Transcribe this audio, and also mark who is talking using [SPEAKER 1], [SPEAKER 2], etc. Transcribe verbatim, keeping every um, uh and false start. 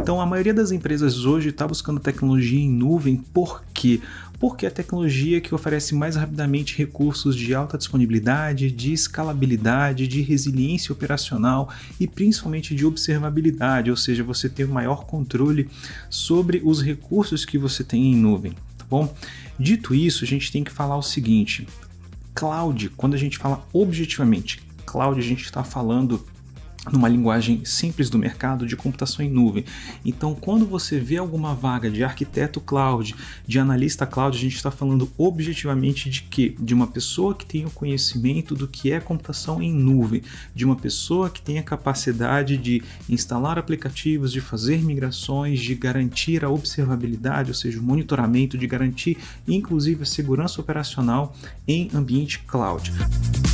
[SPEAKER 1] Então, a maioria das empresas hoje está buscando tecnologia em nuvem, por quê? Porque é a tecnologia que oferece mais rapidamente recursos de alta disponibilidade, de escalabilidade, de resiliência operacional e principalmente de observabilidade, ou seja, você ter maior controle sobre os recursos que você tem em nuvem, tá bom? Dito isso, a gente tem que falar o seguinte: cloud, quando a gente fala objetivamente, cloud a gente está falando numa linguagem simples do mercado de computação em nuvem. Então, quando você vê alguma vaga de arquiteto cloud, de analista cloud, a gente está falando objetivamente de quê? De uma pessoa que tenha o conhecimento do que é computação em nuvem, de uma pessoa que tenha capacidade de instalar aplicativos, de fazer migrações, de garantir a observabilidade, ou seja, o monitoramento, de garantir inclusive a segurança operacional em ambiente cloud.